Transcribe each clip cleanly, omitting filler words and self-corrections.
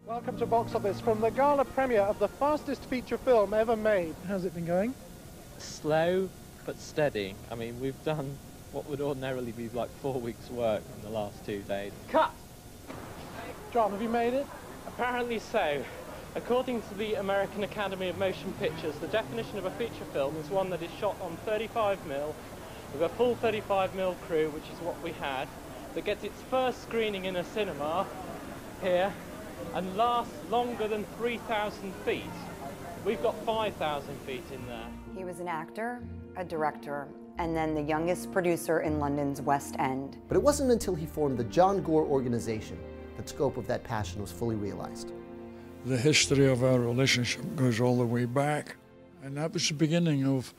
Welcome to Box Office from the gala premiere of the fastest feature film ever made. How's it been going? Slow but steady. I mean, we've done what would ordinarily be like 4 weeks' work in the last 2 days. Cut! John, have you made it? Apparently so. According to the American Academy of Motion Pictures, the definition of a feature film is one that is shot on 35mm with a full 35mm crew, which is what we had, that gets its first screening in a cinema here and lasts longer than 3,000 feet. We've got 5,000 feet in there. He was an actor, a director, and then the youngest producer in London's West End. But it wasn't until he formed the John Gore organization that the scope of that passion was fully realized. The history of our relationship goes all the way back, and that was the beginning of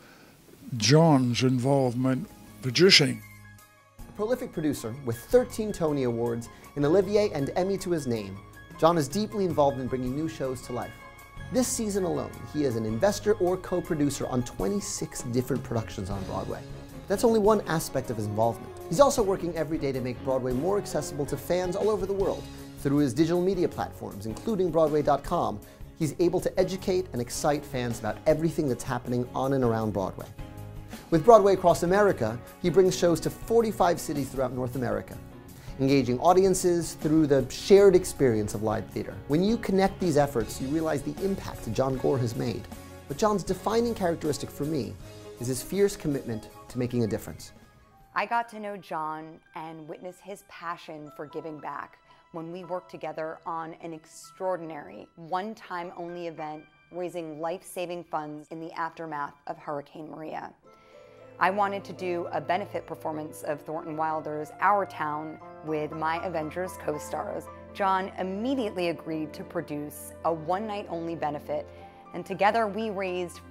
John's involvement producing. A prolific producer with 13 Tony Awards, an Olivier and Emmy to his name, John is deeply involved in bringing new shows to life. This season alone, he is an investor or co-producer on 26 different productions on Broadway. That's only one aspect of his involvement. He's also working every day to make Broadway more accessible to fans all over the world. Through his digital media platforms, including Broadway.com, he's able to educate and excite fans about everything that's happening on and around Broadway. With Broadway Across America, he brings shows to 45 cities throughout North America, engaging audiences through the shared experience of live theater. When you connect these efforts, you realize the impact John Gore has made. But John's defining characteristic for me is his fierce commitment to making a difference. I got to know John and witness his passion for giving back when we worked together on an extraordinary, one-time only event raising life-saving funds in the aftermath of Hurricane Maria. I wanted to do a benefit performance of Thornton Wilder's Our Town with my Avengers co-stars. John immediately agreed to produce a one-night-only benefit, and together we raised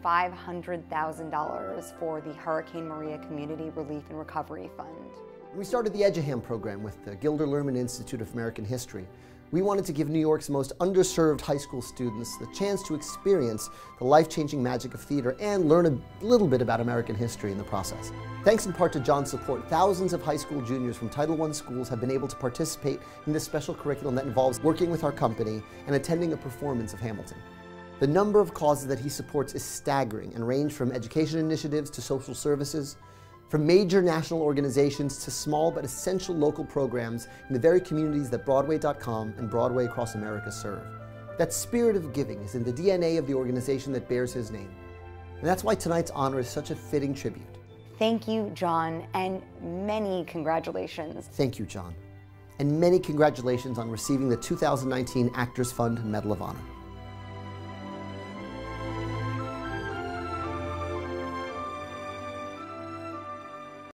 $500,000 for the Hurricane Maria Community Relief and Recovery Fund. We started the Edgeham program with the Gilder Lehrman Institute of American History. We wanted to give New York's most underserved high school students the chance to experience the life-changing magic of theater and learn a little bit about American history in the process. Thanks in part to John's support, thousands of high school juniors from Title I schools have been able to participate in this special curriculum that involves working with our company and attending a performance of Hamilton. The number of causes that he supports is staggering and range from education initiatives to social services, from major national organizations to small but essential local programs in the very communities that Broadway.com and Broadway Across America serve. That spirit of giving is in the DNA of the organization that bears his name. And that's why tonight's honor is such a fitting tribute. Thank you, John, and many congratulations. Thank you, John. And many congratulations on receiving the 2019 Actors Fund Medal of Honor.